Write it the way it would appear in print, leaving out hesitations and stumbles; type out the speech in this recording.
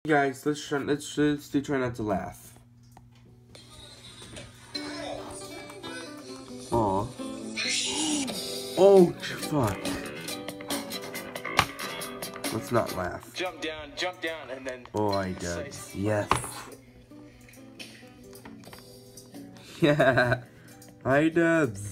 Guys, let's do try not to laugh. Aw. Oh fuck. Let's not laugh. Jump down, and then. Oh, I did. Yes. Yeah. Hi, Dubs.